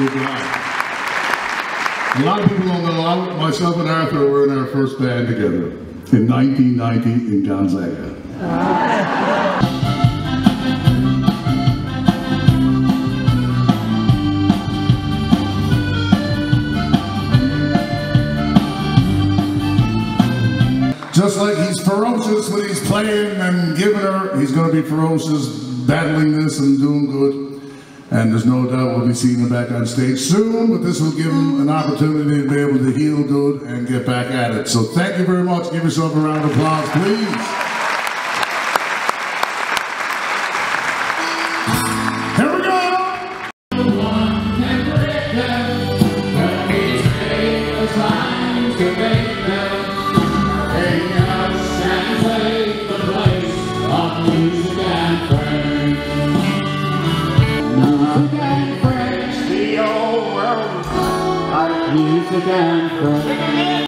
good guy. A lot of people don't know, myself and Arthur were in our first band together in 1990 in Gonzaga. Just like he's ferocious when he's playing and giving her, he's going to be ferocious battling this and doing good. And there's no doubt we'll be seeing him back on stage soon, but this will give him an opportunity to be able to heal good and get back at it. So thank you very much. Give yourself a round of applause, please. Here we go! Music and friends.